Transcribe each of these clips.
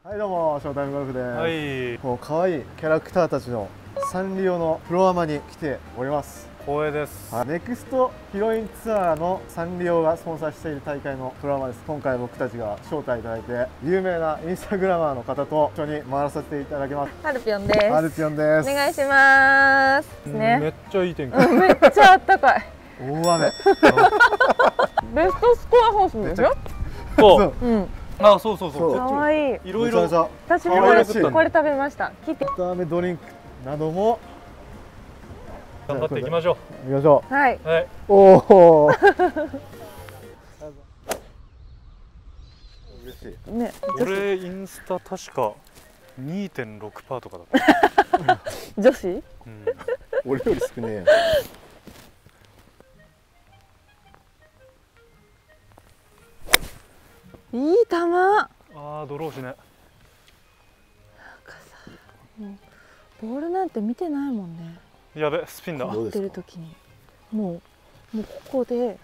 はいどうも、ショータイムゴルフです。 はい。 こう可愛いキャラクターたちのサンリオのプロアマに来ております。 光栄です。 ネクストヒロインツアーのサンリオがスポンサーしている大会のプロアマです。今回僕たちが招待いただいて、有名なインスタグラマーの方と一緒に回らせていただきます。 ハルピョンです。 ハルピョンです。 お願いします。ね。 めっちゃいい天気。 めっちゃあったかい。 大雨。 ベストスコアホースでしょ。 そう。 うん。 あ、そうそうそう。 可愛い。 いろいろ。 私もこれ食べました。聞いて。 炒めドリンクなども頑張っていきましょう。行きましょう。はい。 はい。 おお。嬉しい。 ね。 俺インスタ確か 2.6% とかだった。 女子？ 俺より少ねえよ。 いい球。ああ、ドローしね。なんかさ、ボールなんて見てないもんね。 やべ、スピンだ。 打ってる時にもうここで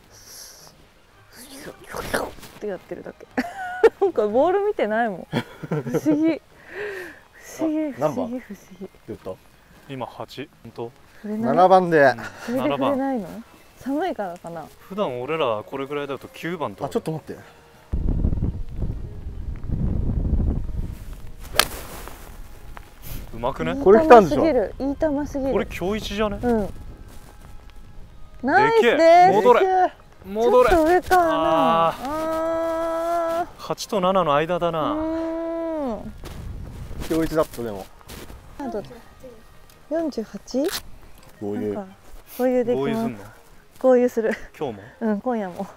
ってやってるだけ。なんかボール見てないもん。不思議不思議不思議不思議。 言った。 今8。本当。 7番で。 それで触れないの？寒いからかな。 普段俺らこれぐらいだと9番とか。 あ、ちょっと待って。 うまくね。 これ来たんでしょ。 いい球すぎる。 これ今日一じゃね。 うん。ナイスです。 戻れ。戻れ。 ちょっと上かな。 ああ。8と7の間だな。 今日一だったでも。 48？ こういう。 こういうできます。こういうする。 今日も？ うん、今夜も。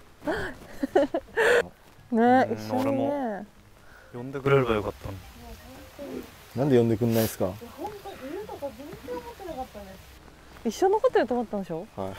ね、一緒にね。 俺も呼んでくれればよかったの。 なんで呼んでくんないですか。 本当いるとか全然思ってなかったね。一緒のホテル泊まったんでしょ。 はい。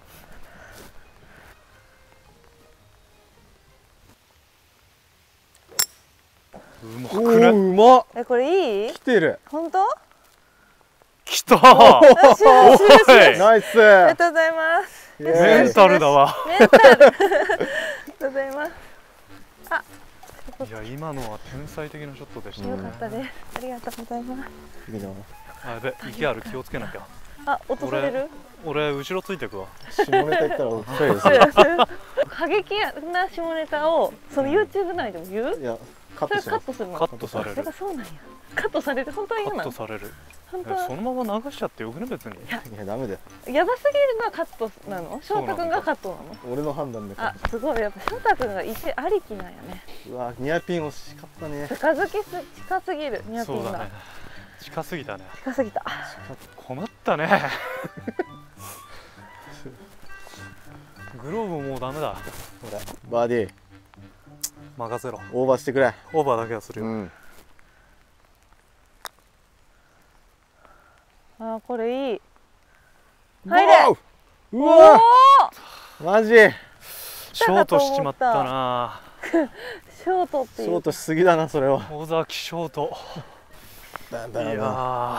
うまくね。 うまっ。 これいい？ 来てる。 本当？ 来た。 ナイス。 ありがとうございます。 メンタルだわ。 メンタル。ありがとうございます。あ。 いや、今のは天才的なショットでしたね。 よかったです。ありがとうございます。 あ、やべ、池ある、気をつけなきゃ。 あ、落とされる？ 俺後ろついてくわ。 下ネタ言ったら落ちちゃうですよ。 過激な下ネタをその YouTube 内でも言う？ いや、カットします。 カットするの。 カットされる。 そうなんや。カットされる。本当に言うの？ カットされる。 本当。 そのまま流しちゃってよくね、別に。 いや、ダメだよ。 やばすぎるのはカットなの？翔太くんがカットなの？ 俺の判断で。 あ、すごい。やっぱ翔太くんが1ありきなんやね。 うわ、ニアピン惜しかったね。 近すぎるニアピンが。 近すぎたね。 近すぎた。 困ったね。グローブもうダメだ。 バーディー。 任せろ。 オーバーしてくれ。 オーバーだけはするよ。 あ、これいい。入れ。 うわ。マジ。 ショートしちまったな。 ショートっていう。 ショートしすぎだな、それは。 尾崎ショート。いや。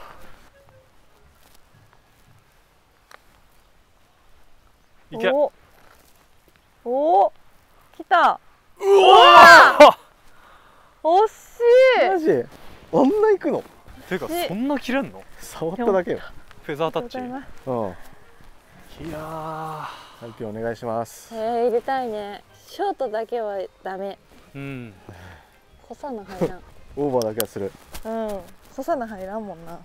いけ。 お、来た。 うわ。 惜しい。 マジ。あんな行くの。 てか、そんな切れんの？ 触っただけよ。 フェザータッチ。 うん。 いやー。 はい、お願いします。 入れたいね。ショートだけはダメ。 うん。 小さな入らん。 オーバーだけはする。 うん。小さな入らんもんな。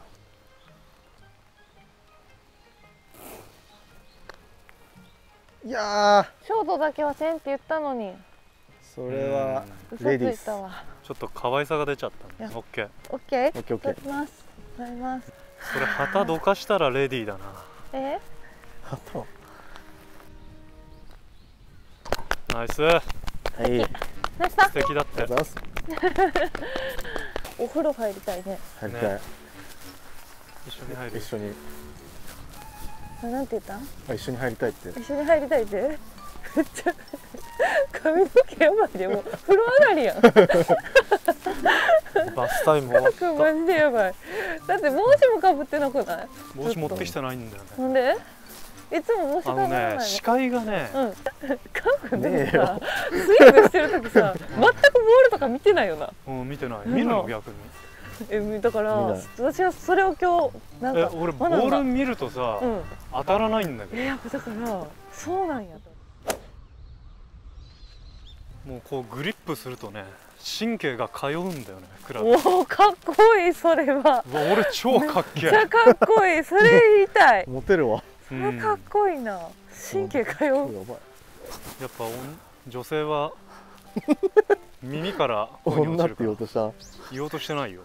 いやー。ショートだけはせんって言ったのに。 それはレディース。 ちょっと可愛さが出ちゃったね。オッケー。 オッケー。 オッケーオッケー。 いただきます。ございます。 それ旗どかしたらレディーだな。 旗。 ナイス。 はい。 素敵だって。 お風呂入りたいね。 入りたい。 一緒に入る。 一緒に。 なんて言った？ 一緒に入りたいって。 一緒に入りたいって。めっちゃ髪の毛やばいでも風呂上がりやん。 バスタイム終わった。 マジでやばい。だって帽子もかぶってなくない？ 帽子持ってきてないんだよね。 なんで？ いつも虫かからないの。 視界がね、 うん。カン君でもねえさよ、 スイングしてる時さ、全くボールとか見てないよな。 うん、見てない。見るの逆に。 だから見ない私はそれを今日なんか俺ボ学んだール見るとさ、 うん。 当たらないんだけど。 やっぱだからそうなんやと。 もうこうグリップするとね、神経が通うんだよね、クラブ。 おお、かっこいい。それはうわ俺超かっけめっちゃかっこいい。それ言いたい。 モテるわ。 それかっこいいな。神経通う。 やばい。 やっぱ女性は耳から声に女っ落ちるからて言おうとした。 言おうとしてないよ。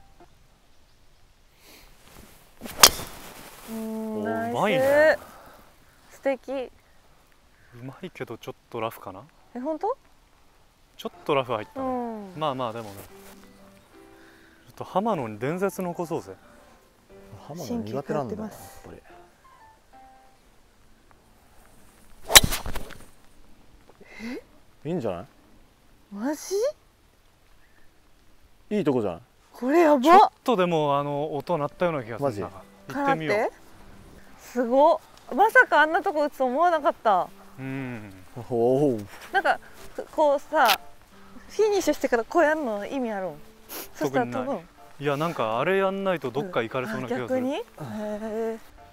うん、 おナイス。 うまいね。 素敵。 うまいけどちょっとラフかな。 本当？ ちょっとラフ入ったうね。 ん。 まあまあでもね、ちょっと浜野に伝説残そうぜ。 浜田苦手なんだよな、やっぱり。いいんじゃない？ マジ？ いいとこじゃない？ これやば。 ちょっとでも音鳴ったような気がするな。 マジ？ 行ってみよう。 すごっ。まさかあんなとこ打つと思わなかった。 うん。 おお。 なんかこうさ、フィニッシュしてからこうやるの意味あるん？そしたら飛ぶん？ いやなんかあれやんないとどっか行かれそうな気がする。 逆に？へえ。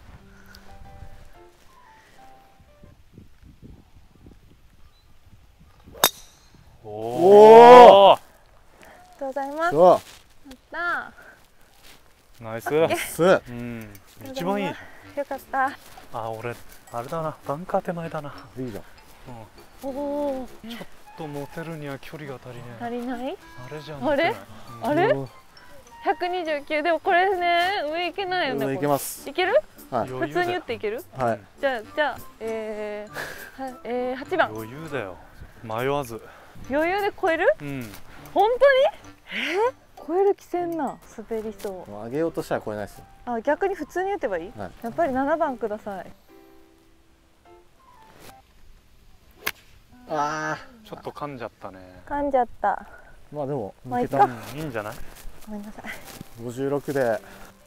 おお。 お。 ありがとうございます。 そやったナイス。 う。す。 うん。一番いい。 ー。よかった。 あ、俺あれだな。バンカー手前だな。 いいじゃん。 おお。 ちょっとモテるには距離が足りねえ。 足りない？ あれじゃん。 あれあれうん ？129でもこれね、上行けないよね。 上行けます。 いける？ はい。 普通に打っていける？ はい。 じゃあ8番。 余裕だよ。迷わず。 余裕で超える？ うん。 本当に？超える気せんな。滑りそう。 上げようとしたら超えないですよ。 あ、逆に普通に打てばいい？ はい。 やっぱり7番ください。 あちょっと噛んじゃったね。 噛んじゃった。 あ。まあでもまあ抜けた。 いっかいいんじゃない？ ごめんなさい。 56で。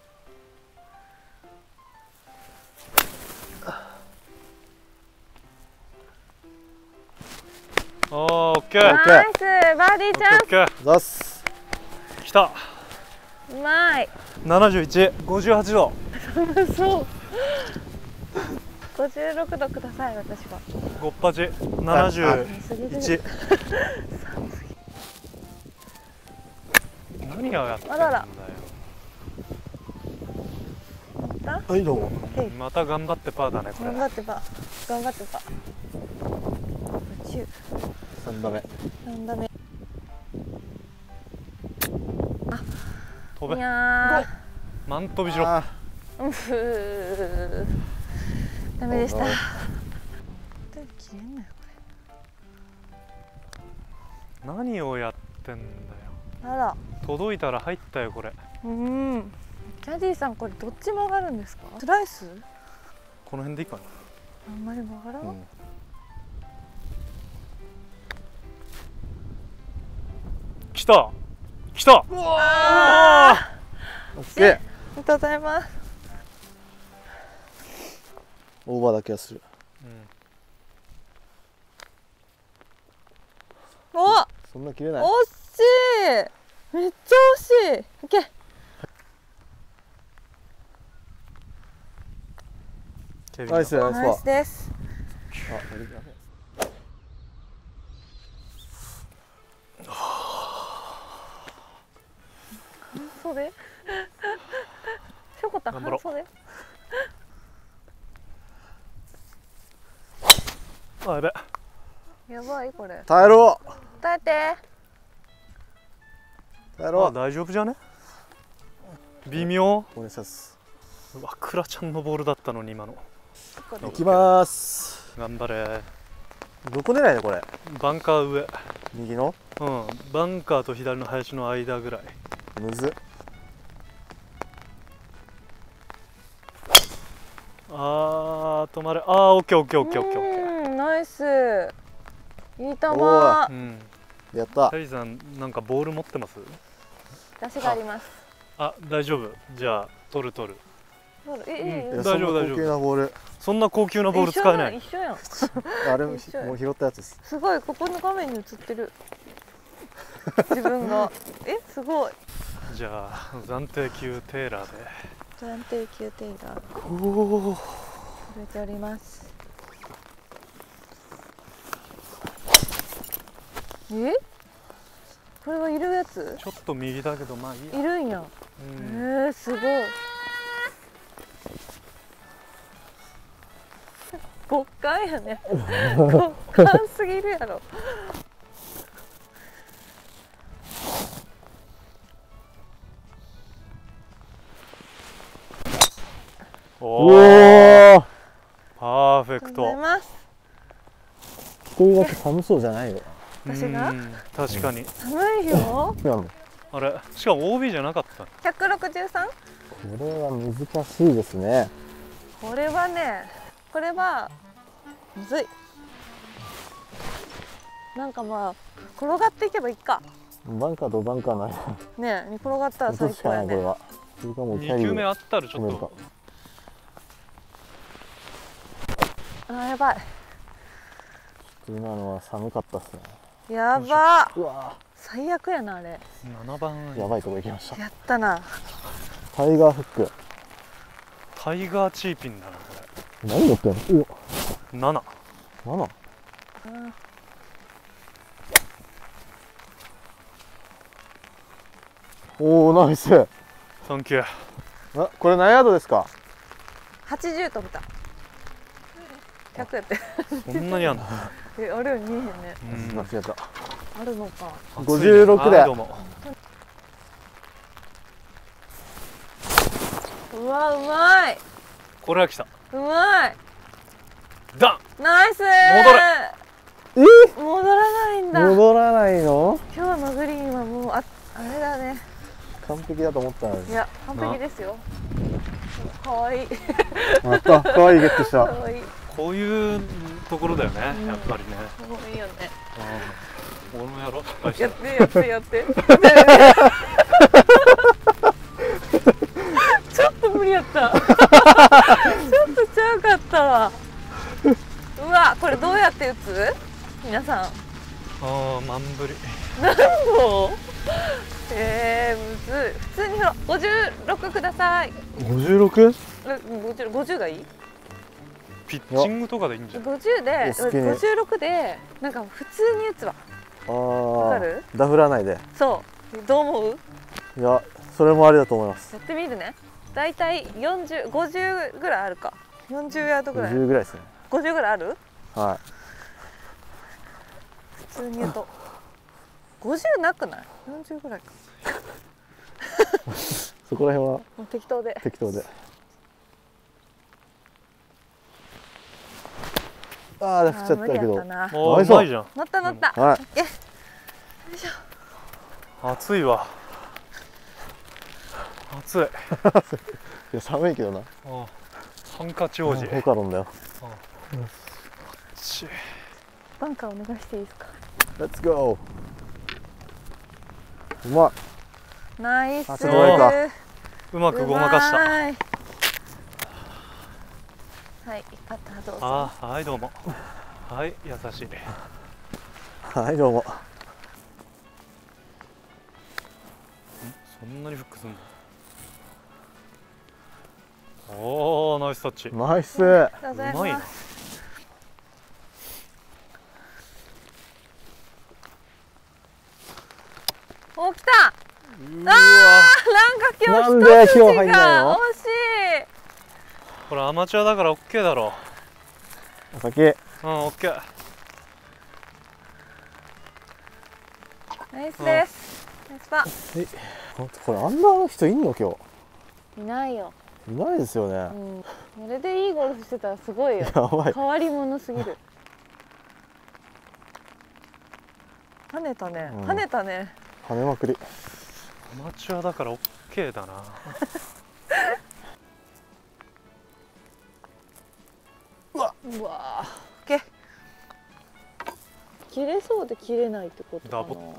オッケー。 オッケーナイスバーディーチャンオッケー。 ざっす。 来た。 ス。うまい。 71、58度。 そう。56度ください。私は。 ごっぱち。71。 すぎる。 何がやってんだよ。 あららはいどうも。 また頑張ってパーだねこれ。 頑張ってば。頑張ってば。 3打目。 なんだね。 飛べ。 いやマン飛びしろ。 あー。ダメでした。 お切れんなよこ何をやってんだよ。 れ。あら。 届いたら入ったよこれ。 うん。キャディさんこれどっち曲がるんですか？スライス？ この辺でいいかな。 あんまり曲がらん。 うん。 来た。来た。 あオッケー。 りがとうございます。 オーバーだけはする。 お、 そんな切れない。 惜しい。めっちゃ惜しい。オッケー。 ケビンナイスナイスナイスです。 あ、やべえ。 半袖？しょこたん頑張ろう半袖？ あ、やべ。 やばいこれ。 耐えろ。 耐えて。 あ、 耐えろ。 大丈夫じゃね。微妙。 お願いします。 うわ、クラちゃんのボールだったのに今の。 行きます。 頑張れ。 どこ狙いだこれ。 バンカー上。 右の。 うん、バンカーと左の林の間ぐらい。 むず。 あー、止まれ。あー、オッケーオッケーオッケーオッケーオッケー。 うん、ナイス。いい球。 おうん。 やったキ。ャリーさん、なんかボール持ってます？ 出しがあります。 あ、大丈夫。じゃあ、取る取る。 ボールいや大丈夫大丈夫そんな高級なボール。 そんな高級なボール使えない。 一緒やん。 あれも一緒やもう拾ったやつです。 すごい、ここの画面に映ってる。自分が。すごい。 じゃあ暫定級テーラーで。 暫定級テイラー。 おお。 触れております。これはいるやつ？ ちょっと右だけどまあいいや。 いるんや。すごい。極寒やね。極寒すぎるやろ。 おおーお。 パーフェクありがとうございト。 ます。 一人だけ寒そうじゃないよ。 私が確かに。 寒いよ。 あれしかも OB じゃなかった。 163？ これは難しいですね。 これはね、これはむずい。なんかまあ転がっていけばいいか。 バンカーとバンカーの間ねえ、転がったら最落とすしか高やね。 ないこれは。それかもうキャ 2 リー球目あったらちょっと。 やばい。 今のは寒かったっすね。 やば。 うわ最悪やなあれ。 7番やばいとこ行きました。 やったな。 タイガーフック。 タイガーチーピンだなこ何乗ってんの？ れ。7。 7？おおナイス。 サンキュー。 これ何ヤードですか 80飛べた。100やって。 そんなにあんの？ あれは見えへんね。 間違えた。 あるのか。 56ではいどうも。 うわ、うまい。 これは来た。 うまい。 ダン。 ナイス。戻らないんだ。 戻らないの？ 今日のグリーンはもうあれだね。 完璧だと思ったのに。 いや完璧ですよ。可愛い。 また可愛いゲットした。 可愛い。 こういうところだよね、やっぱりね。 可愛いよね。 俺もやろう。 やってちょっと無理やったちょっとちゃうかったわ。うわ、これどうやって打つ？皆さん満振り。 何度？むずい。普通に振ろう。56ください。 56？ 50がいい？ ピッチングとかでいいんじゃない？ 50で好きに 56でなんか普通に打つわ。わかる？ ダフらないで。 そうどう思う？ いやそれもありだと思います。 やってみるね。だいたい40、50ぐらいあるか。40ヤードぐらい。 50ぐらいですね。 50ぐらいある？ は普通に言うと50なくない？40ぐらいか。 い。そこら辺はもう適当で。 適当で。ああ振っちゃったけど。 無理やったな。 あーうまいじゃん。 乗った乗った。 はい。 よいしょ。 暑いわ。暑い。 いや寒いけどな。 ハンカチ王子。 ホカロンだよ。 バンカーお願いしていいですか？ レッツゴー。うまい。 ナイス。 すごいか。 うまくごまかした。 はい、パターどうぞ。 はいどうも。はい優しい。 はいどうも。 そんなにフックすんの？おおナイスタッチ。 ナイス。 ありがとうございうまいな。 ます。お、来た。 うわなんか今日なんで一筋今日入んないの？ が惜しこれアマチュアだからオッケーだろお先。 う。オッケー。 い。ナイスです。ナイスパ。 これアンダーの人いんの今いないよ。 日？いないですよね。 これでいいゴルフしてたらすごいよ。 やばい。 変わり者すぎる。跳ねたね。跳ねたね。 跳ねまくり。 アマチュアだからオッケーだな。 うわ。オッケー。切れそうで切れないってことかな。 ダボった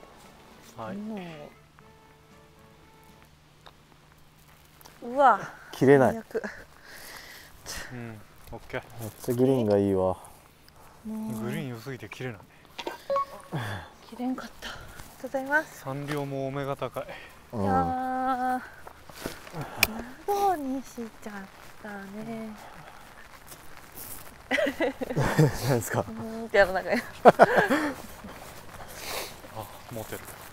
。はい。 うわ。 切れない。めっ最悪。 うんオッケー。 ちゃグリーンがいいわ。 もうグリーン良すぎて切れない。 切れんかった。ありがとうございます。 サンリオもお目が高い。 うんいやー、窓にしちゃったね。 何ですか。 ってやらなきゃ。 あ、モテる。